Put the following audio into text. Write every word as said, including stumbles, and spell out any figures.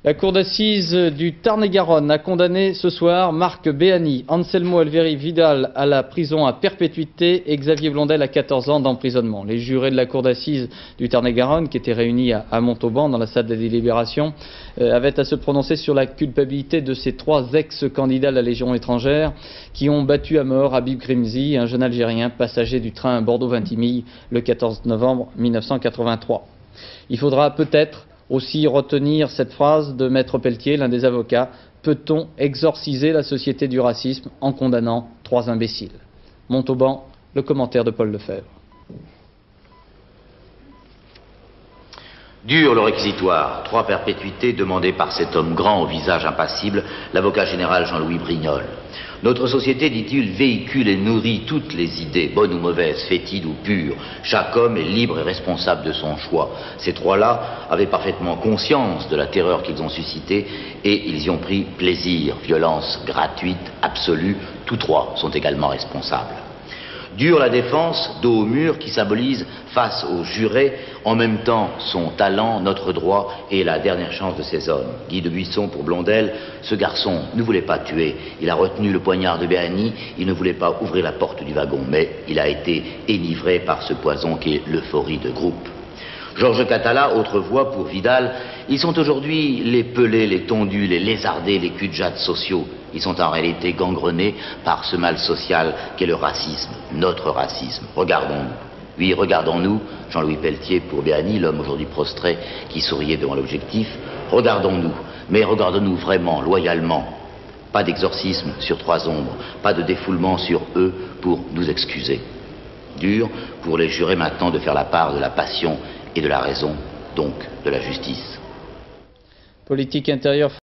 La cour d'assises du Tarn-et-Garonne a condamné ce soir Marc Béani, Anselmo Alveri Vidal à la prison à perpétuité et Xavier Blondel à quatorze ans d'emprisonnement. Les jurés de la cour d'assises du Tarn-et-Garonne, qui étaient réunis à, à Montauban dans la salle de délibération, euh, avaient à se prononcer sur la culpabilité de ces trois ex-candidats à la Légion étrangère qui ont battu à mort Habib Grimzi, un jeune Algérien passager du train Bordeaux-Vintimille le quatorze novembre mille neuf cent quatre-vingt-trois. Il faudra peut-être aussi retenir cette phrase de Maître Pelletier, l'un des avocats: peut-on exorciser la société du racisme en condamnant trois imbéciles? Montauban, le commentaire de Paul Lefebvre. Dur le réquisitoire, trois perpétuités demandées par cet homme grand au visage impassible, l'avocat général Jean-Louis Brignol. Notre société, dit-il, véhicule et nourrit toutes les idées, bonnes ou mauvaises, fétides ou pures. Chaque homme est libre et responsable de son choix. Ces trois-là avaient parfaitement conscience de la terreur qu'ils ont suscitée et ils y ont pris plaisir. Violence gratuite, absolue, tous trois sont également responsables. Dure la défense, dos au mur, qui symbolise face aux jurés en même temps son talent, notre droit et la dernière chance de ces hommes. Guy de Buisson pour Blondel: ce garçon ne voulait pas tuer, il a retenu le poignard de Béani, il ne voulait pas ouvrir la porte du wagon, mais il a été enivré par ce poison qui est l'euphorie de groupe. Georges Catala, autre voix pour Vidal: ils sont aujourd'hui les pelés, les tondus, les lézardés, les cul-de-jatte sociaux. Ils sont en réalité gangrenés par ce mal social qu'est le racisme, notre racisme. Regardons-nous. Oui, regardons-nous, Jean-Louis Pelletier pour Béani, l'homme aujourd'hui prostré qui souriait devant l'objectif. Regardons-nous, mais regardons-nous vraiment, loyalement. Pas d'exorcisme sur trois ombres, pas de défoulement sur eux pour nous excuser. Dur pour les jurés maintenant de faire la part de la passion et de la raison, donc de la justice. Politique intérieure.